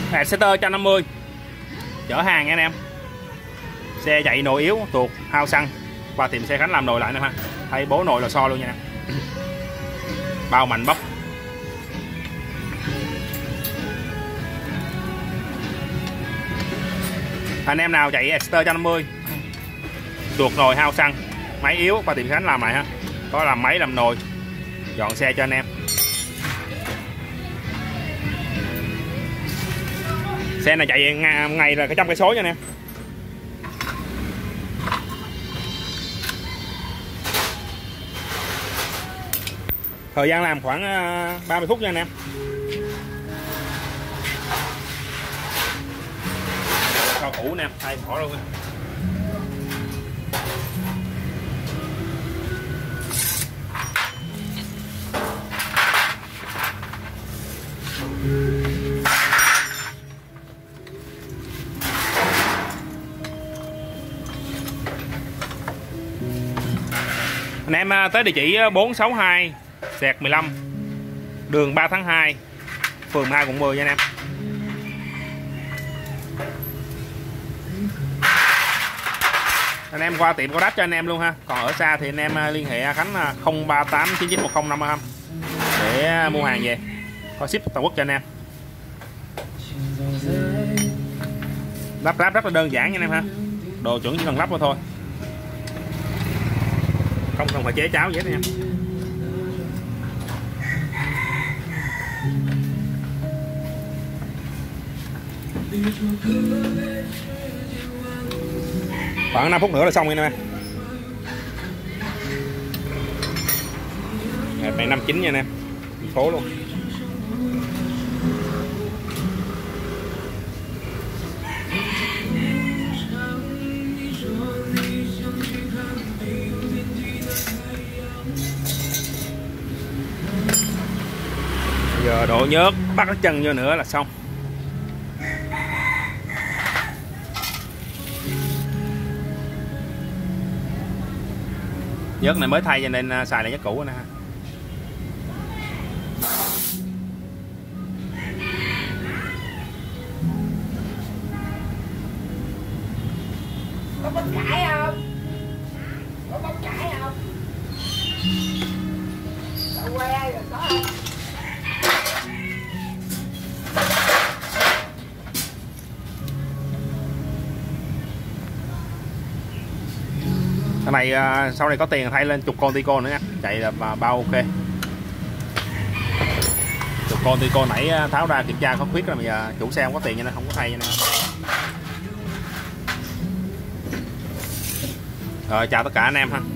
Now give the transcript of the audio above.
Exciter 150 chở hàng nha anh em. Xe chạy nồi yếu, tuột hao xăng, qua tìm xe Khánh làm nồi lại nè ha, thay bố nồi lò xo luôn nha. Bao mạnh bóc. Anh em nào chạy Exciter 150 tuột nồi hao xăng, máy yếu, qua tìm Khánh làm lại ha, có làm máy làm nồi, dọn xe cho anh em. Xe này chạy ngày là cái 100 cây số nha anh em. Thời gian làm khoảng 30 phút nha anh em. Cho cũ nè, thay bỏ luôn. Anh em tới địa chỉ 462/15 đường 3 tháng 2 phường 2 quận 10 nha anh em. Anh em qua tiệm có đáp cho anh em luôn ha. Còn ở xa thì anh em liên hệ Khánh 0389910525 để mua hàng về, có ship toàn quốc cho anh em. Lắp ráp rất là đơn giản nha anh em ha, đồ chuẩn chỉ cần lắp vào thôi, không cần phải chế cháo gì hết nha. Khoảng 5 phút nữa là xong nha em. Ngày 59 nha anh em, thành phố luôn. Giờ đổ nhớt, bắt cái chân vô nữa là xong. Nhớt này mới thay cho nên xài lại nhớt cũ nè. Có bắp cải không? Có bắp cải không? Đậu que rồi có không? Cái này sau này có tiền thay lên chục con Tico nữa nha, chạy là bao ok. Chục con Tico nãy tháo ra kiểm tra có khuyết rồi, bây giờ chủ xe không có tiền cho nên không có thay cho nên. Rồi chào tất cả anh em ha.